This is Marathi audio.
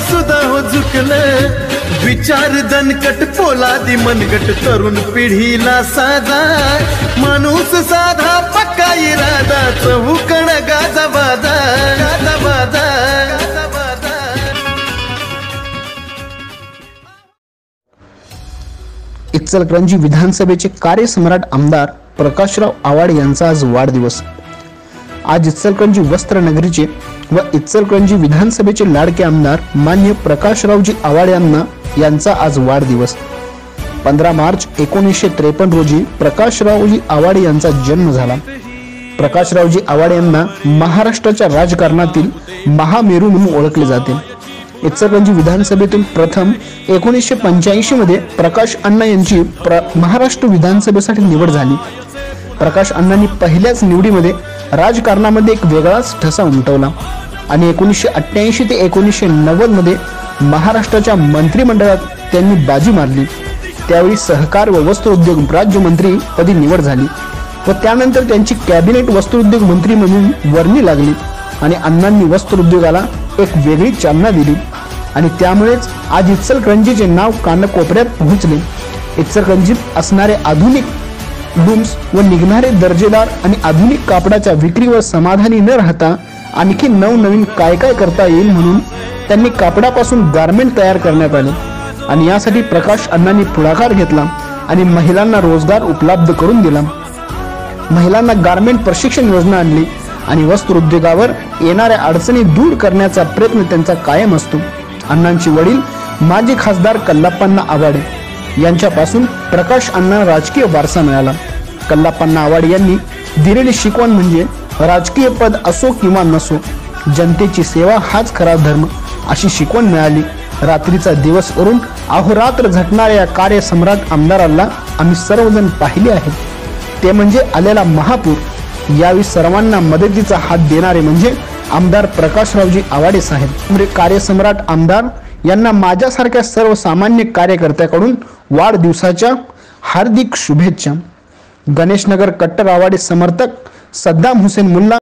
सुद्धा हो झुकलं, विचार दणकट पोलादी मनगट, तरुण पिढीला साधा माणूस साधा पक्का इरादा, चहूकण गाजा बाजा गाजा बाजा गाजा बाजा। इचलकरंजी विधानसभेचे कार्यसम्राट आमदार प्रकाशराव आवाड यांचा आज वाढदिवस। आज इचलकरंजी वस्त्रनगरीचे व इचलकरंजी विधानसभेचे लाडके आमदार मान्य प्रकाशरावजी आवाड यांचा आज वाढदिवस। 15 मार्च 1953 रोजी प्रकाशरावजी आवाड यांचा जन्म झाला। प्रकाशरावजी आवाड यांना महाराष्ट्राच्या राजकारणातील महामेरू म्हणून ओळखले जाते। इचलकरंजी विधानसभेतून प्रथम 1985 मध्ये प्रकाश अण्णा यांची महाराष्ट्र विधानसभेसाठी निवड झाली। प्रकाश अण्णांनी पहिल्याच निवडीमध्ये राजकारणामध्ये एक वेगळाच ठसा उमटवला आणि 1988 ते 1990 मध्ये महाराष्ट्राच्या मंत्रिमंडळात त्यांनी बाजी मारली। त्यावेळी सहकार व वस्त्रोद्योग राज्यमंत्री पदी निवड झाली व त्यानंतर त्यांची कॅबिनेट वस्त्रोद्योग मंत्री म्हणून वर्णी लागली आणि अण्णांनी वस्त्रोद्योगाला एक वेगळी चालना दिली आणि त्यामुळेच आज इचलकरंजीचे नाव कानाकोपऱ्यात पोहोचले। इचलकरंजीत असणारे आधुनिक लूम्स व निघणारे दर्जेदार आणि आधुनिक कापडाच्या विक्रीवर समाधानी न राहता आणखी नवनवीन काय काय करता येईल म्हणून त्यांनी कापडापासून गारमेंट तयार करण्यात आले आणि यासाठी प्रकाश अण्णांनी पुढाकार घेतला आणि महिलांना रोजगार उपलब्ध करून दिला। महिलांना गारमेंट प्रशिक्षण योजना आणली आणि वस्त्रोद्योगावर येणाऱ्या अडचणी दूर करण्याचा प्रयत्न त्यांचा कायम असतो। अण्णांचे वडील माजी खासदार कल्लाप्पा आवाड यांच्यापासून प्रकाश अण्णा राजकीय वारसा मिळाला। कल्लाप्पा आवाड यांनी दिलेली शिकवण म्हणजे राजकीय पद असो किंवा नसो, जनतेची सेवा हाच खरा धर्म अशी शिकवण मिळाली। रात्रीचा दिवस करून अहोरात्र झटणाऱ्या या कार्यसम्राट आमदाराला आम्ही सर्वजण पाहिले आहेत, ते म्हणजे आलेला महापूर। यावेळी सर्वांना मदतीचा हात देणारे म्हणजे आमदार प्रकाशरावजी आवाडे साहेब। कार्यसम्राट आमदार यांना माझ्यासारख्या सर्वसामान्य कार्यकर्त्याकडून वाढदिवसाच्या हार्दिक शुभेच्छा। गणेशनगर कट्टर आवाडे समर्थक सद्दाम हुसेन मुल्ला